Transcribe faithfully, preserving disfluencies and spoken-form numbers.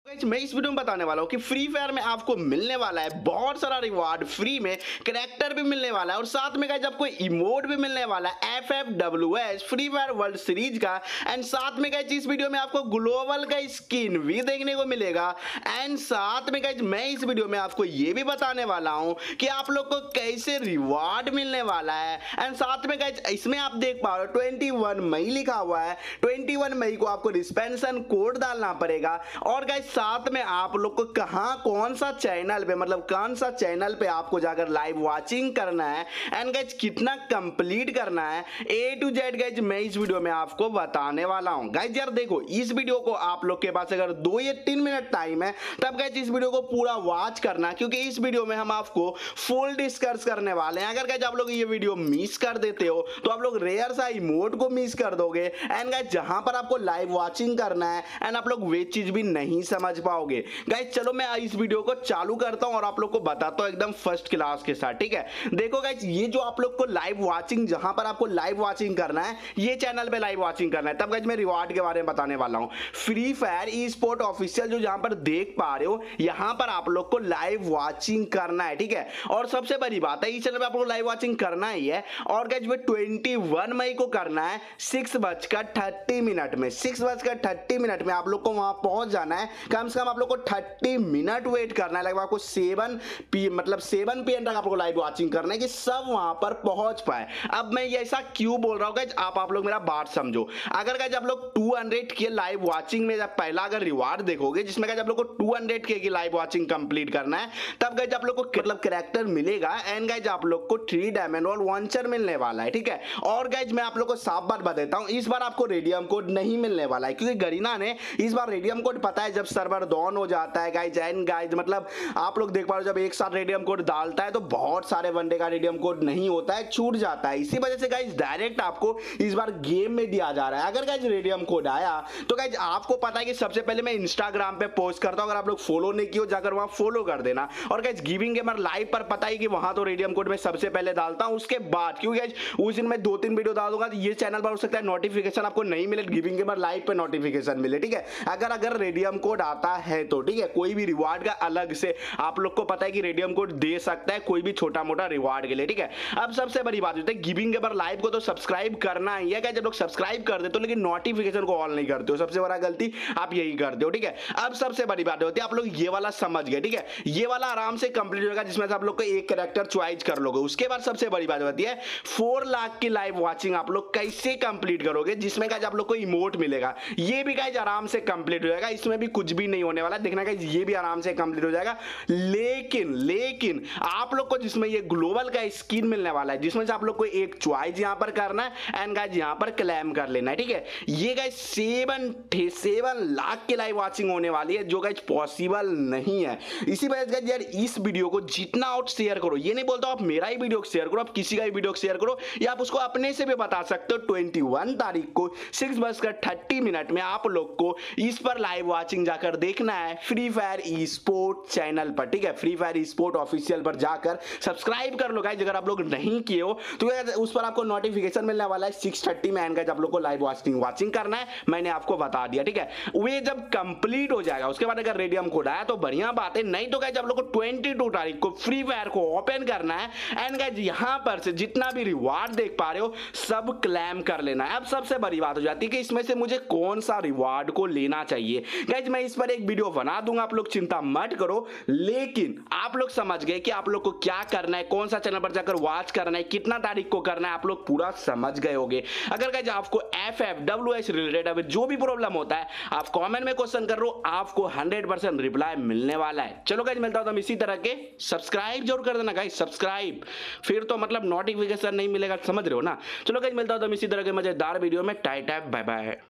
Guys मैं इस video में बताने वाला हूँ कि फ्री फायर में आपको मिलने वाला है बहुत सारा रिवार्ड फ्री में, करैक्टर भी मिलने वाला है और साथ में गाइस आपको इमोट भी मिलने वाला है F F W S free fire world series का। एंड साथ में गाइस इस वीडियो में आपको ग्लोबल का स्किन भी देखने को मिलेगा। एंड साथ में गाइस मैं इस वीडियो में आपको ये भी बताने वाला हूँ कि आप लोग को कैसे रिवार्ड मिलने वाला है। एंड साथ में गाइस इसमें आप देख पा रहे हो ट्वेंटी वन मई लिखा हुआ है। ट्वेंटी वन मई को आपको डिस्पेंसन कोड डालना पड़ेगा और गाइस साथ में आप लोग को कहां कौन सा चैनल पे मतलब कौन सा चैनल पे आपको जाकर लाइव वाचिंग करना है एंड गाइस कितना कंप्लीट करना है ए टू जेड गाइस मैं इस वीडियो में आपको बताने वाला हूं। गाइस यार देखो इस वीडियो को आप लोग के पास अगर दो या तीन मिनट टाइम है तब गाइस इस वीडियो को पूरा वॉच करना, क्योंकि इस वीडियो में हम आपको फुल डिस्कस करने वाले हैं। अगर गाइस आप लोग ये वीडियो मिस कर देते हो तो आप लोग रेयर सा इमोट को मिस कर दोगे एंड गाइस जहां पर आपको लाइव वाचिंग करना है एंड आप लोग वे चीज भी नहीं समझ पाओगे। गाइस चलो मैं इस वीडियो को चालू करता हूं और आप लोग को बताता हूं एकदम फर्स्ट क्लास के साथ, ठीक है। देखो गाइस ये जो आप लोग को लाइव वाचिंग जहां पर आपको लाइव वाचिंग करना है ये चैनल पे लाइव वाचिंग करना है। तब गाइस मैं रिवार्ड के बारे में बताने वाला हूं। Free fire e sport official जो जहां पर देख पा रहे हो यहां पर आप लोग को लाइव वाचिंग करना है, ठीक है। और सबसे बड़ी बात है इस चैनल पे आप लोग लाइव वाचिंग करना ही है और गाइस में ट्वेंटी वन मई को करना है सिक्स बजकर थर्टी मिनट में। सिक्स बजकर थर्टी मिनट में आप लोग को वहां पहुंच जाना है। कम से कम आप लोग को थर्टी मिनट वेट करना है, लगभग आपको सेवन पी मतलब सेवन पी एम तक आप लोग को लाइव वाचिंग करना है कि सब वहां पर पहुंच पाए। अब मैं ये ऐसा क्यों बोल रहा हूं गाइस आप आप लोग मेरा बात समझो। अगर गाइस आप लोग टू हंड्रेड के लाइव वाचिंग में जब पहला अगर रिवार्ड देखोगे जिसमें गाइस आप लोग को टू हंड्रेड के की लाइव वाचिंग कंप्लीट करना है तब गाइस आप लोग को मतलब कैरेक्टर मिलेगा एंड गाइस आप लोग को थ्री डायमंड और वॉन्चर मिलने वाला है, ठीक है। और गाइस मैं आप लोग को साफ बात बताता हूं इस बार आपको रेडियम कोड नहीं मिलने वाला है, क्योंकि गरीना ने इस बार रेडियम कोड पता है जब सर्वर डाउन हो जाता है गाइस एंड गाइस मतलब आप लोग देख पा रहे हो जब एक साथ रेडियम कोड डालता है तो बहुत सारे वनडे का रेडियम कोड नहीं होता है, छूट जाता है। इसी वजह से गाइस डायरेक्ट आपको इस बार गेम में दिया जा रहा है। अगर गाइस रेडियम कोड आया तो गाइस आपको पता है कि सबसे पहले मैं इंस्टाग्राम पे पोस्ट करता हूं, अगर आप लोग फॉलो नहीं किए जाकर वहां फॉलो कर देना। और गाइस गिविंग गेमर लाइव पर पता है कि वहां तो रेडियम कोड में सबसे पहले डालता हूं, उसके बाद क्योंकि गाइस उस दिन मैं दो तीन वीडियो डाल दूंगा तो ये चैनल पर हो सकता है नोटिफिकेशन आपको नहीं मिले, गिविंग गेमर लाइव पे नोटिफिकेशन मिले, ठीक है। अगर अगर रेडियम कोड आता है तो ठीक है, कोई भी रिवार्ड का अलग से आप लोग को पता है कि रेडियम कोड दे सकता है कोई भी छोटा मोटा रिवार्ड के लिए, ठीक है। अब सबसे बड़ी बात होती है गिविंग गेमर लाइव को तो सब्सक्राइब करना ही है। जब लोग सब्सक्राइब कर देते हो लेकिन नोटिफिकेशन को ऑन नहीं करते हो, सबसे बड़ा गलती आप यही करते हो, ठीक है। अब सबसे बड़ी बात होती है आप लोग ये वाला समझ गए, ठीक है। ये वाला आराम से कंप्लीट होगा जिसमें से आप लोग को एक कैरेक्टर चॉइस कर लोगे। उसके बाद सबसे बड़ी बात होती है फोर लाख की लाइव वाचिंग आप लोग कैसे कंप्लीट करोगे जिसमें गाइस आप लोग को इमोट मिलेगा। ये भी गाइस आराम से कंप्लीट हो जाएगा, इसमें भी कुछ भी नहीं होने वाला, देखना गाइस ये भी आराम से कंप्लीट हो जाएगा। लेकिन लेकिन आप लोग को जिसमें ये ग्लोबल का स्किन मिलने वाला है जिसमें से आप लोग को एक चॉइस यहां पर करना है एंड गाइस यहां पर क्लेम कर लेना है, ठीक है। ये गाइस सेवन सेवन लाख की लाइव वाचिंग होने वाली है जो गाइस पॉसिबल नहीं है। इसी वजह से गाइस यार इस वीडियो को जितना और शेयर करो, ये नहीं बोलता आप मेरा ही वीडियो शेयर करो, आप किसी का ही वीडियो शेयर करो या आप उसको अपने से भी बता सकते हो। ट्वेंटी वन तारीख को सिक्स बजकर थर्टी मिनट में आप लोग को इस पर लाइव वाचिंग जाकर देखना है free fire e sport channel पर, ठीक है। Free fire e sport official पर जाकर सब्सक्राइब कर लो गाइस, अगर आप लोग नहीं किए हो तो उस पर आपको नोटिफिकेशन मिलने वाला है सिक्स थर्टी में एंड गाइस आप लोग को लाइव वाचिंग वाचिंग करना है, मैंने आपको बता दिया, ठीक है। वे जब कंप्लीट हो जाएगा उसके बाद अगर रेडियम कोड आया तो बढ़िया बात है, नहीं तो गाइस आप लोग को ट्वेंटी टू तारीख को फ्री फायर को ओपन करना है एंड गाइस यहां पर से जितना भी रिवार्ड देख पा रहे हो सब क्लेम कर लेना है। अब सबसे बड़ी बात हो जाती है कि इसमें से मुझे कौन सा रिवार्ड को लेना चाहिए। गाइस मैं इस पर एक वीडियो बना दूंगा, आप लोग चिंता मत करो, लेकिन आप लोग समझ गए कि आप लोग को क्या करना है, कौन सा चैनल पर जाकर वॉच करना है, कितना तारीख को करना है, आप लोग पूरा समझ गए होंगे। अगर गाइस आपको F F W S related अभी जो भी प्रॉब्लम होता है आप कमेंट में क्वेश्चन कर लो, आपको हंड्रेड परसेंट रिप्लाई मिलने वाला है। चलो गाइस मिलता हूं इसी तरह के, सब्सक्राइब जरूर कर देना गाइस, सब्सक्राइब फिर तो मतलब नोटिफिकेशन नहीं मिलेगा, समझ रहे हो ना। चलो गाइस मिलता हूं इसी तरह के मजेदार वीडियो में, टाइट बाय बाय।